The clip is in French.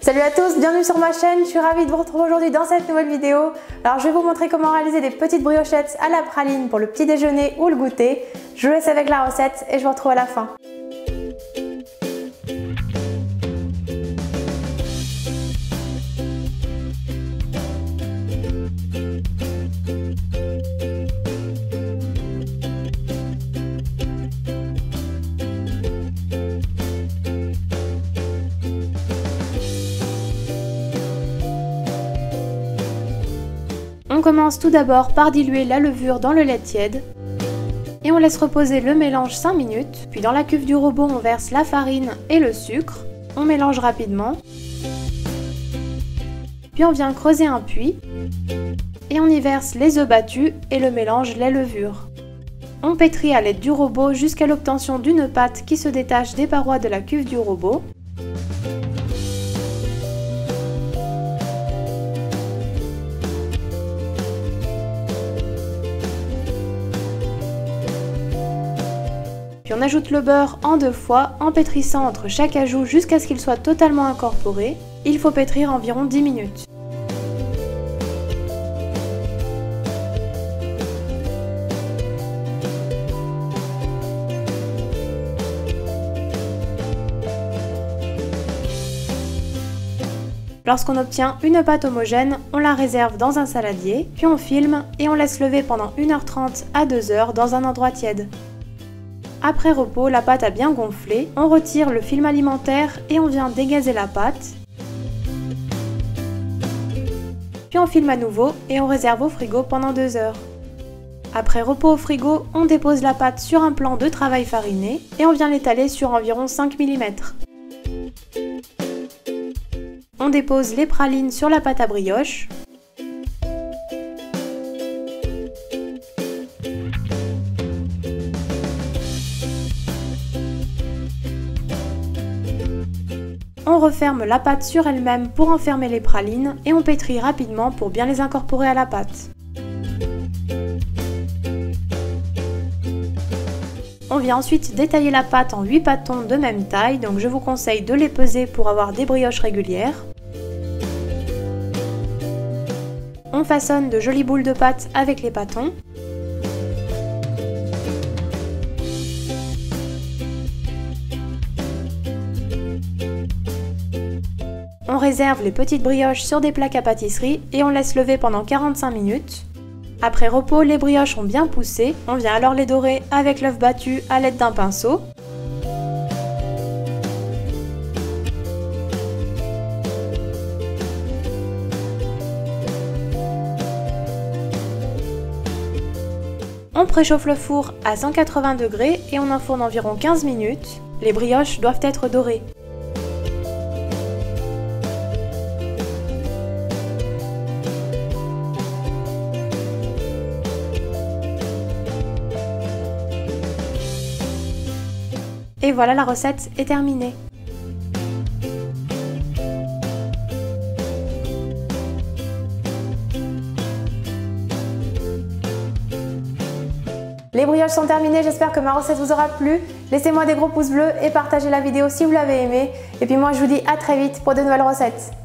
Salut à tous, bienvenue sur ma chaîne, je suis ravie de vous retrouver aujourd'hui dans cette nouvelle vidéo. Alors je vais vous montrer comment réaliser des petites briochettes à la praline pour le petit déjeuner ou le goûter. Je vous laisse avec la recette et je vous retrouve à la fin. On commence tout d'abord par diluer la levure dans le lait tiède et on laisse reposer le mélange 5 minutes. Puis dans la cuve du robot, on verse la farine et le sucre. On mélange rapidement. Puis on vient creuser un puits et on y verse les œufs battus et le mélange lait levure. On pétrit à l'aide du robot jusqu'à l'obtention d'une pâte qui se détache des parois de la cuve du robot. Puis on ajoute le beurre en 2 fois en pétrissant entre chaque ajout jusqu'à ce qu'il soit totalement incorporé. Il faut pétrir environ 10 minutes. Lorsqu'on obtient une pâte homogène, on la réserve dans un saladier, puis on filme et on laisse lever pendant 1h30 à 2h dans un endroit tiède. Après repos, la pâte a bien gonflé, on retire le film alimentaire et on vient dégazer la pâte. Puis on filme à nouveau et on réserve au frigo pendant 2 heures. Après repos au frigo, on dépose la pâte sur un plan de travail fariné et on vient l'étaler sur environ 5 mm. On dépose les pralines sur la pâte à brioche. On referme la pâte sur elle-même pour enfermer les pralines et on pétrit rapidement pour bien les incorporer à la pâte. On vient ensuite détailler la pâte en 8 pâtons de même taille, donc je vous conseille de les peser pour avoir des brioches régulières. On façonne de jolies boules de pâte avec les pâtons. On réserve les petites brioches sur des plaques à pâtisserie et on laisse lever pendant 45 minutes. Après repos, les brioches ont bien poussé, on vient alors les dorer avec l'œuf battu à l'aide d'un pinceau. On préchauffe le four à 180 degrés et on enfourne environ 15 minutes. Les brioches doivent être dorées. Et voilà, la recette est terminée. Les brioches sont terminées, j'espère que ma recette vous aura plu. Laissez-moi des gros pouces bleus et partagez la vidéo si vous l'avez aimée. Et puis moi je vous dis à très vite pour de nouvelles recettes.